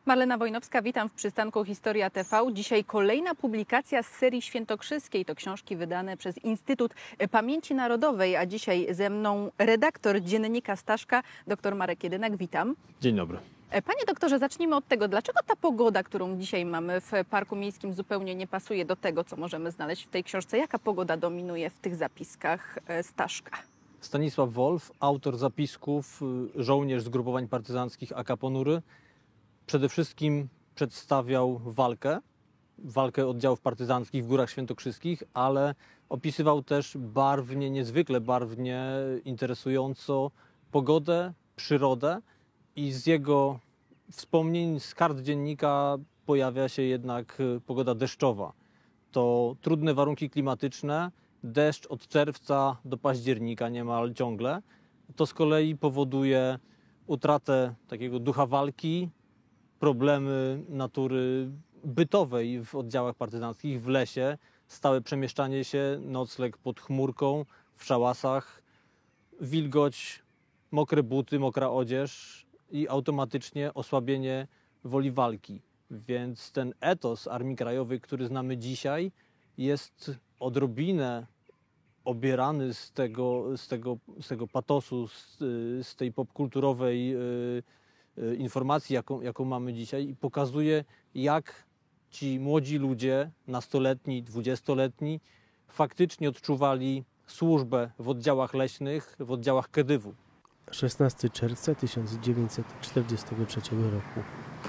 Marlena Wojnowska, witam w przystanku Historia TV. Dzisiaj kolejna publikacja z serii świętokrzyskiej. To książki wydane przez Instytut Pamięci Narodowej, a dzisiaj ze mną redaktor dziennika Staszka, dr Marek Jedynak. Witam. Dzień dobry. Panie doktorze, zacznijmy od tego, dlaczego ta pogoda, którą dzisiaj mamy w Parku Miejskim, zupełnie nie pasuje do tego, co możemy znaleźć w tej książce? Jaka pogoda dominuje w tych zapiskach Staszka? Stanisław Wolf, autor zapisków, żołnierz zgrupowań partyzanckich AK Ponury, przede wszystkim przedstawiał walkę oddziałów partyzanckich w Górach Świętokrzyskich, ale opisywał też barwnie, niezwykle barwnie, interesująco pogodę, przyrodę i z jego wspomnień, z kart dziennika pojawia się jednak pogoda deszczowa. To trudne warunki klimatyczne, deszcz od czerwca do października niemal ciągle. To z kolei powoduje utratę takiego ducha walki, problemy natury bytowej w oddziałach partyzanckich, w lesie, stałe przemieszczanie się, nocleg pod chmurką, w szałasach, wilgoć, mokre buty, mokra odzież i automatycznie osłabienie woli walki. Więc ten etos Armii Krajowej, który znamy dzisiaj, jest odrobinę obierany z tego patosu, z tej popkulturowej informacji, jaką mamy dzisiaj, i pokazuje, jak ci młodzi ludzie, nastoletni, 20-letni, faktycznie odczuwali służbę w oddziałach leśnych, w oddziałach Kedywu. 16 czerwca 1943 roku.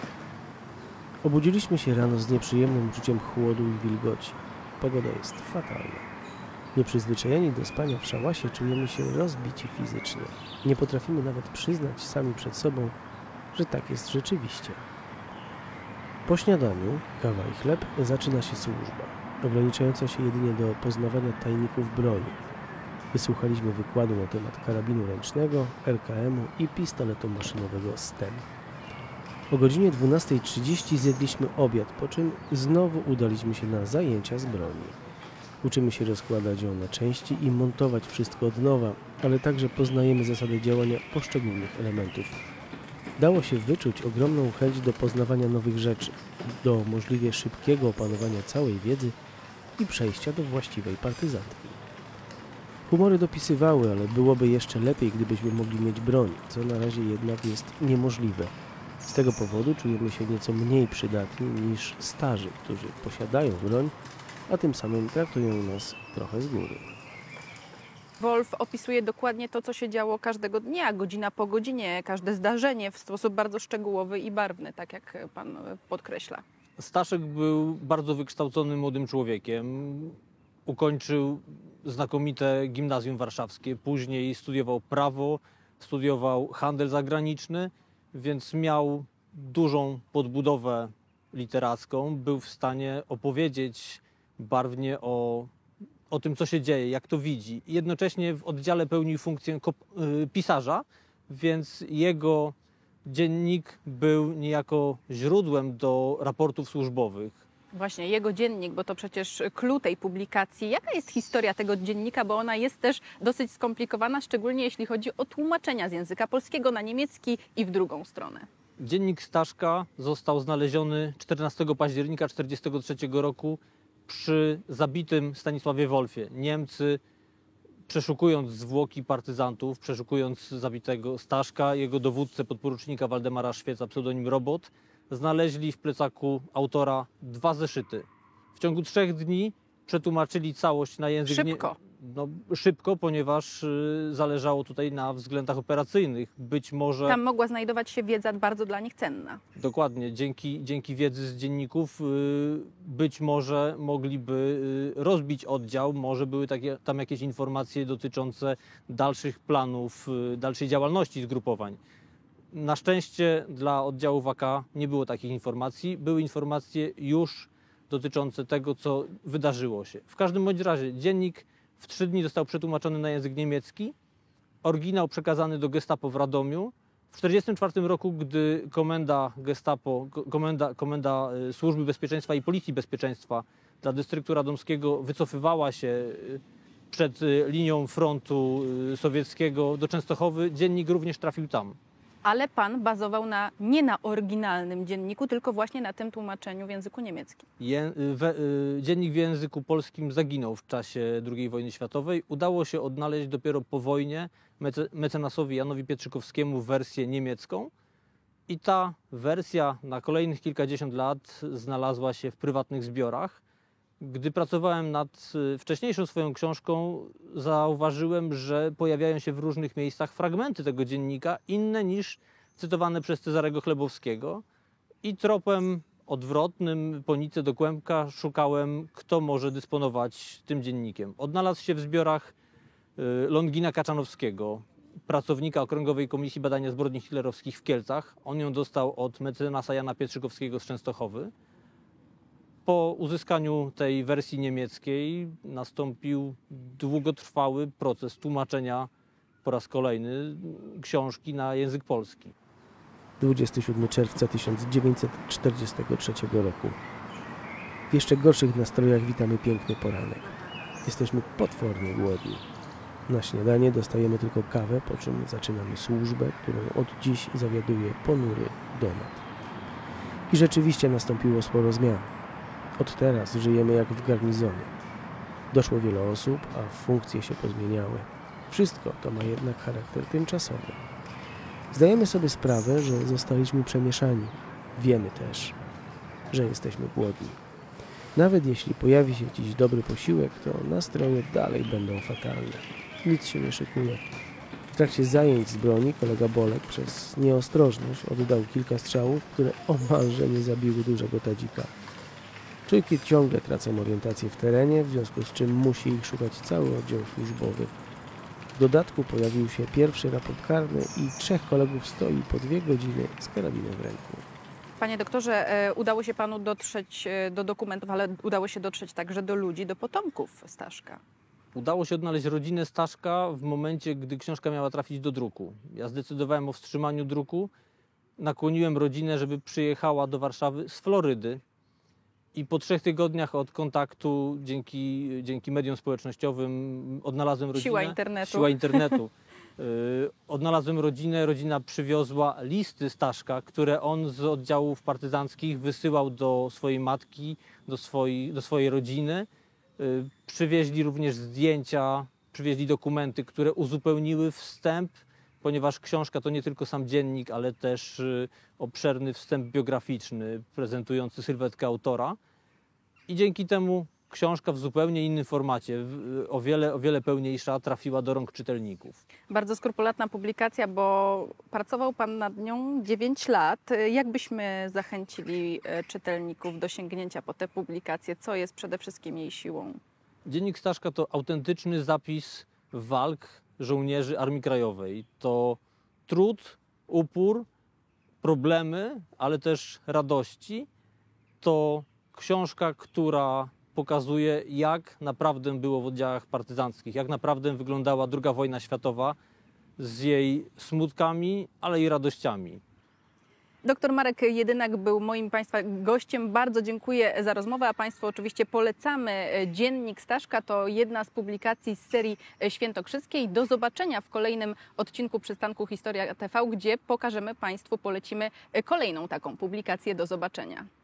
Obudziliśmy się rano z nieprzyjemnym uczuciem chłodu i wilgoci. Pogoda jest fatalna. Nieprzyzwyczajeni do spania w szałasie czujemy się rozbici fizycznie. Nie potrafimy nawet przyznać sami przed sobą, że tak jest rzeczywiście. Po śniadaniu, kawa i chleb, zaczyna się służba, ograniczająca się jedynie do poznawania tajników broni. Wysłuchaliśmy wykładu na temat karabinu ręcznego, RKM-u i pistoletu maszynowego STEM. O godzinie 12:30 zjedliśmy obiad, po czym znowu udaliśmy się na zajęcia z broni. Uczymy się rozkładać ją na części i montować wszystko od nowa, ale także poznajemy zasady działania poszczególnych elementów. Dało się wyczuć ogromną chęć do poznawania nowych rzeczy, do możliwie szybkiego opanowania całej wiedzy i przejścia do właściwej partyzantki. Humory dopisywały, ale byłoby jeszcze lepiej, gdybyśmy mogli mieć broń, co na razie jednak jest niemożliwe. Z tego powodu czujemy się nieco mniej przydatni niż starzy, którzy posiadają broń, a tym samym traktują nas trochę z góry. Wolf opisuje dokładnie to, co się działo każdego dnia, godzina po godzinie, każde zdarzenie w sposób bardzo szczegółowy i barwny, tak jak pan podkreśla. Staszek był bardzo wykształconym młodym człowiekiem. Ukończył znakomite gimnazjum warszawskie, później studiował prawo, studiował handel zagraniczny, więc miał dużą podbudowę literacką. Był w stanie opowiedzieć barwnie o tym, co się dzieje, jak to widzi. Jednocześnie w oddziale pełnił funkcję pisarza, więc jego dziennik był niejako źródłem do raportów służbowych. Właśnie, jego dziennik, bo to przecież clou tej publikacji. Jaka jest historia tego dziennika, bo ona jest też dosyć skomplikowana, szczególnie jeśli chodzi o tłumaczenia z języka polskiego na niemiecki i w drugą stronę. Dziennik Staszka został znaleziony 14 października 1943 roku przy zabitym Stanisławie Wolfie. Niemcy, przeszukując zwłoki partyzantów, przeszukując zabitego Staszka, jego dowódcę podporucznika Waldemara Szwieca, pseudonim Robot, znaleźli w plecaku autora 2 zeszyty. W ciągu 3 dni przetłumaczyli całość na język... Szybko. Szybko, ponieważ zależało tutaj na względach operacyjnych. Być może... Tam mogła znajdować się wiedza bardzo dla nich cenna. Dokładnie. Dzięki wiedzy z dzienników być może mogliby rozbić oddział, może były tam jakieś informacje dotyczące dalszych planów, dalszej działalności zgrupowań. Na szczęście dla oddziału AK nie było takich informacji. Były informacje już dotyczące tego, co wydarzyło się. W każdym bądź razie dziennik w 3 dni został przetłumaczony na język niemiecki. Oryginał przekazany do Gestapo w Radomiu. W 1944 roku, gdy komenda Gestapo, komenda Służby Bezpieczeństwa i Policji Bezpieczeństwa dla dystryktu radomskiego wycofywała się przed linią frontu sowieckiego do Częstochowy, dziennik również trafił tam. Ale pan bazował nie na oryginalnym dzienniku, tylko właśnie na tym tłumaczeniu w języku niemieckim. Dziennik w języku polskim zaginął w czasie II wojny światowej. Udało się odnaleźć dopiero po wojnie mecenasowi Janowi Pietrzykowskiemu wersję niemiecką. I ta wersja na kolejnych kilkadziesiąt lat znalazła się w prywatnych zbiorach. Gdy pracowałem nad wcześniejszą swoją książką, zauważyłem, że pojawiają się w różnych miejscach fragmenty tego dziennika, inne niż cytowane przez Cezarego Chlebowskiego. I tropem odwrotnym, po Nicy do Kłębka, szukałem, kto może dysponować tym dziennikiem. Odnalazł się w zbiorach Longina Kaczanowskiego, pracownika Okręgowej Komisji Badania Zbrodni Hitlerowskich w Kielcach. On ją dostał od mecenasa Jana Pietrzykowskiego z Częstochowy. Po uzyskaniu tej wersji niemieckiej nastąpił długotrwały proces tłumaczenia po raz kolejny książki na język polski. 27 czerwca 1943 roku. W jeszcze gorszych nastrojach witamy piękny poranek. Jesteśmy potwornie głodni. Na śniadanie dostajemy tylko kawę, po czym zaczynamy służbę, którą od dziś zawiaduje ponury Donat. I rzeczywiście nastąpiło sporo zmian. Od teraz żyjemy jak w garnizonie. Doszło wiele osób, a funkcje się pozmieniały. Wszystko to ma jednak charakter tymczasowy. Zdajemy sobie sprawę, że zostaliśmy przemieszani. Wiemy też, że jesteśmy głodni. Nawet jeśli pojawi się dziś dobry posiłek, to nastroje dalej będą fatalne. Nic się nie szykuje. W trakcie zajęć z broni kolega Bolek przez nieostrożność oddał kilka strzałów, które omalże nie zabiły dużego tadzika. Czujki ciągle tracą orientację w terenie, w związku z czym musi ich szukać cały oddział służbowy. W dodatku pojawił się pierwszy raport karny i 3 kolegów stoi po 2 godziny z karabinem w ręku. Panie doktorze, udało się panu dotrzeć do dokumentów, ale udało się dotrzeć także do ludzi, do potomków Staszka. Udało się odnaleźć rodzinę Staszka w momencie, gdy książka miała trafić do druku. Ja zdecydowałem o wstrzymaniu druku. Nakłoniłem rodzinę, żeby przyjechała do Warszawy z Florydy. I po 3 tygodniach od kontaktu, dzięki mediom społecznościowym, odnalazłem rodzinę. Siła internetu. Odnalazłem rodzinę. Rodzina przywiozła listy Staszka, które on z oddziałów partyzanckich wysyłał do swojej matki, do swojej rodziny. Przywieźli również zdjęcia, przywieźli dokumenty, które uzupełniły wstęp, ponieważ książka to nie tylko sam dziennik, ale też obszerny wstęp biograficzny prezentujący sylwetkę autora. I dzięki temu książka w zupełnie innym formacie, o wiele pełniejsza, trafiła do rąk czytelników. Bardzo skrupulatna publikacja, bo pracował pan nad nią 9 lat. Jak byśmy zachęcili czytelników do sięgnięcia po tę publikację? Co jest przede wszystkim jej siłą? Dziennik Staszka to autentyczny zapis walk żołnierzy Armii Krajowej. To trud, upór, problemy, ale też radości. To książka, która pokazuje, jak naprawdę było w oddziałach partyzanckich, jak naprawdę wyglądała II wojna światowa z jej smutkami, ale i radościami. Doktor Marek Jedynak był moim Państwa gościem. Bardzo dziękuję za rozmowę, a Państwu oczywiście polecamy Dziennik Staszka. To jedna z publikacji z serii świętokrzyskiej. Do zobaczenia w kolejnym odcinku Przystanku Historia TV, gdzie pokażemy Państwu, polecimy kolejną taką publikację. Do zobaczenia.